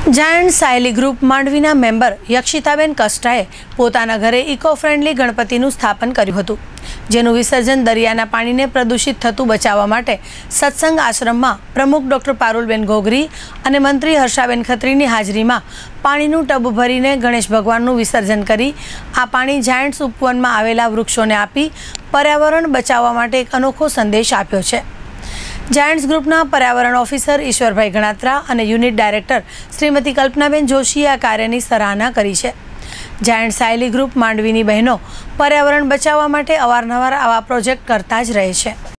Giant સાયલી group માંડવીના member યક્ષિતાબેન કષ્ટાએ પોતાના ઘરે ઇકો ફ્રેન્ડલી ગણપતિનું સ્થાપન કર્યું હતું, જેનું વિસર્જન દરિયાના પાણીને પ્રદૂષિત થતું બચાવવા માટે સત્સંગ આશ્રમમાં પ્રમુખ ડૉક્ટર પારુલબેન ઘોઘરી અને મંત્રી હર્ષાબેન ખત્રીની હાજરીમાં પાણીનું ટબ ભરીને ગણેશ ભગવાનનું વિસર્જન કરી આ પાણી જાયન્ટ્સ ઉપવનમાં આવેલા વૃક્ષોને આપી પર્યાવરણ બચાવવા માટે એક અનોખો સંદેશ આપ્યો છે। જાયન્ટ્સ ગ્રુપના પર્યાવરણ ઓફિસર ઈશ્વરભાઈ ગણાત્રા અને યુનિટ ડાયરેક્ટર શ્રીમતી કલ્પનાબેન જોશીએ આ કાર્યની સરાહના કરી છે। જાયન્ટ સાયલી ગ્રુપ માંડવીની બહેનો પર્યાવરણ બચાવવા માટે અવારનવાર આવા પ્રોજેક્ટ કરતા જ રહે છે।